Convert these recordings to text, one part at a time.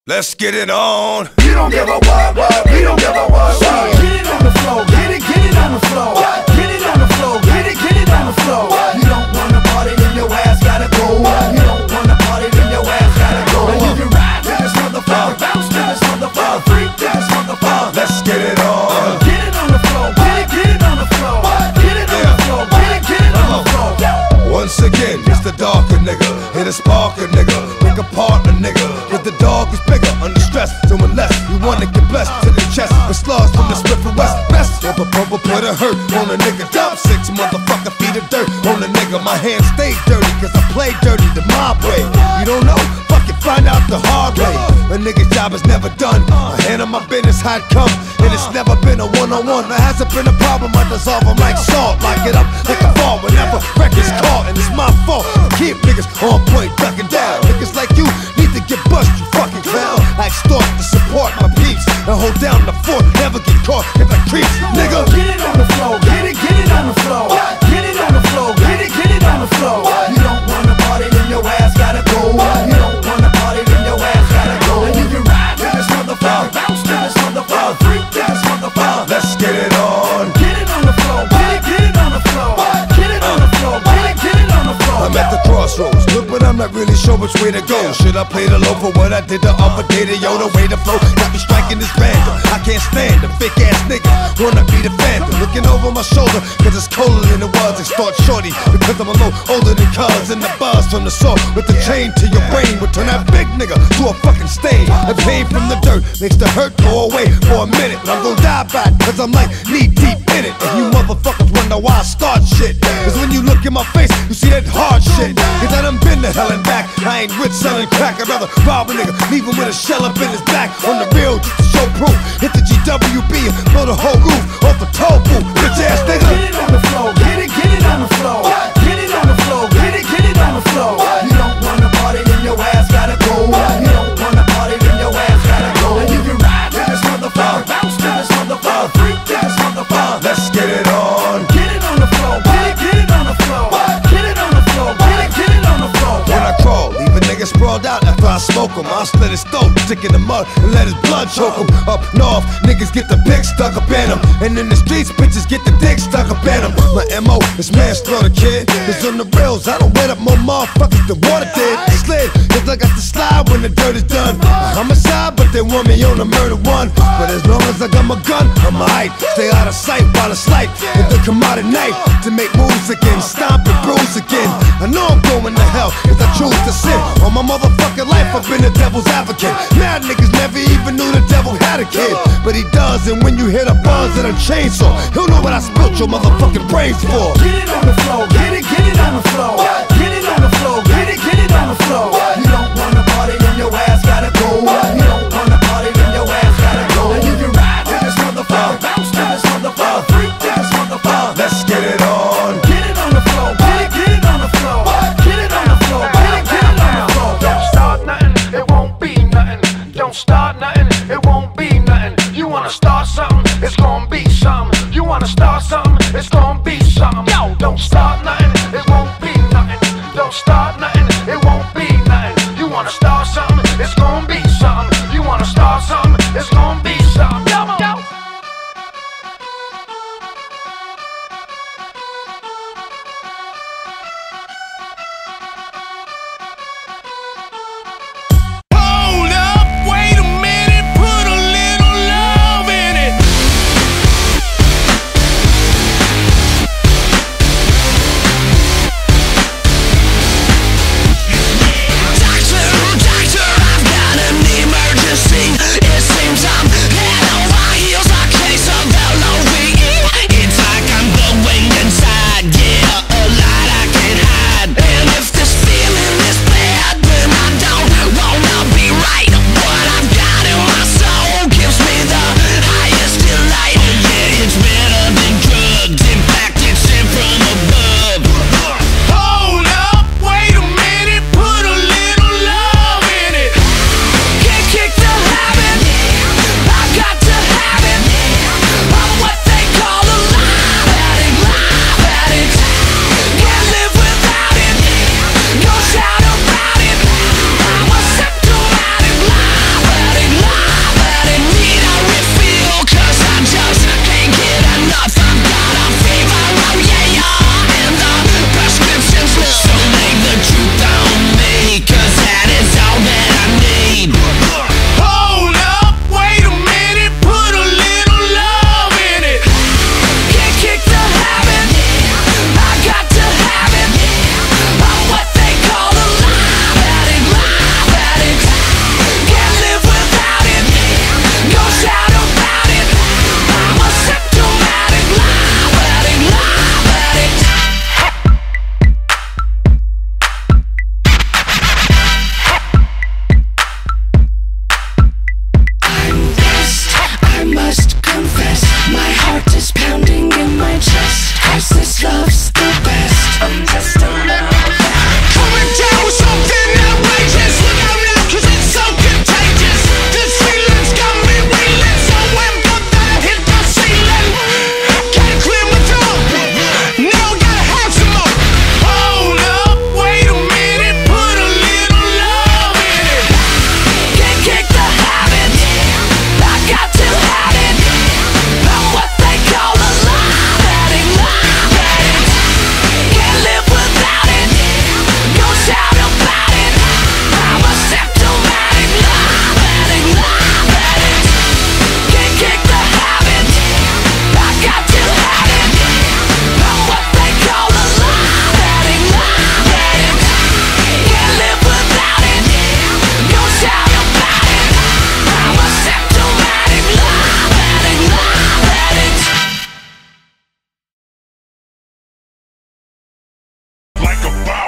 Let's get it on. You don't give a what, we don't give a what. Get it on the floor, get it on the floor. Get it on the floor, get it on the floor. You don't wanna party, then your ass gotta go. You don't wanna party, then your ass gotta go. And you can ride to this motherfucker, bounce to this motherfucker, freak to this motherfucker. Let's get it on. Get it on the floor, get it on the floor. Get it on the floor, get it on the floor. Once again, it's the darker nigga, hit a sparker nigga, pick apart a nigga. But the dog is bigger, under stress, so unless you wanna get blessed to the chest, with slugs from the Smith and West. Best of a bubble put a hurt on a nigga. Dump 6 motherfucker feet of dirt on a nigga. My hands stay dirty, cause I play dirty the mob way. You don't know? Fuck it, find out the hard way. A nigga's job is never done. I handle my business how it comes, and it's never been a one-on-one. There hasn't been a problem, I dissolve them like salt. Lock it up like a fall whenever record's caught, and it's my fault. Keep niggas on point, ducking down. Niggas like you need to get bust, you fucking clown. I extort to support my peeps and hold down the fort, never get caught if I creeps, nigga. Get it on the floor, get it on the floor. Get it on the floor, get it on the floor. You don't wanna party, then your ass gotta go. You don't wanna party, then your ass gotta go. And you can ride to this motherfucker, bounce to this motherfucker, freak to this motherfucker. Let's get it on. Get it on the floor, get it on the floor. Get it on the floor, get it on the floor. I'm at the crossroads, look, but I'm not really sure which way to go. Should I play the low for what I did the other day? Yo, the way to flow got me striking this random. I can't stand a fake ass nigga, wanna be the phantom. Looking over my shoulder, cause it's colder than it was. Extort shorty, because I'm a little older than cuz. And the buzz from the saw with the chain to your brain would turn that big nigga to a fucking stain. The pain from the dirt makes the hurt go away for a minute, but I'm gonna die by it, cause I'm like knee deep in it. And you motherfuckers wonder why I start shit, cause when you look in my face, you see that hard shit. Cause I done been to hell and back. I ain't rich selling crack, I'd rather rob a nigga, leave him with a shell up in his back. On the real, just to show proof. Hit the GWB and blow the whole roof off the toll booth. Bitch ass nigga. Get it on the floor, get it on the floor. Get it on the floor, get it on the floor. You don't wanna party, then your ass gotta go. You don't wanna party, then your ass gotta go. And you can ride to this motherfucker, bounce to this motherfucker, freak to this motherfucker. Let's get it on. Get it on the floor, get it on the floor. Get it on the floor, get it on the floor. When I crawl, leave a nigga sprawled out after I smoke him. I'll slit his throat, stick in the mud, and let his blood choke him. Up north, niggas get the pig stuck up in them, and in the streets, bitches get the dick stuck up in them. My MO is manslaughter, kid. Cause on the rails, I don't wet up more motherfuckers than water did. Slid, cause I got to slide when the dirt is done. Homicide, but they want me on the murder one. But as long as I got my gun, I'm alright. Stay out of sight while it's light, and then come out at night to make moves again, stomp and bruise again. I know I'm going to hell, cause I choose to sin. All my motherfucking life, I've been a devil's advocate. Mad niggas never even knew the devil had a kid, but he does, and when you hear the buzz of the chainsaw, he'll know what I spilt your motherfucking brains for. Get it on the floor, get it on the floor. Get it on the floor, get it on the floor. You don't wanna party, then your ass gotta go. You don't wanna party, then your ass gotta go. And you can ride to this motherfucker, bounce to this motherfucker, freak to this motherfucker. Let's get it on. Get it on the floor, get it on the floor. Get it on the floor, get it on the floor. Don't start nothing, it won't be nothing. Don't start nothing, it won't be nothing. You wanna start something, it's gonna be something. You wanna start something, it's gonna be something. Yo, don't start nothing, it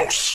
house.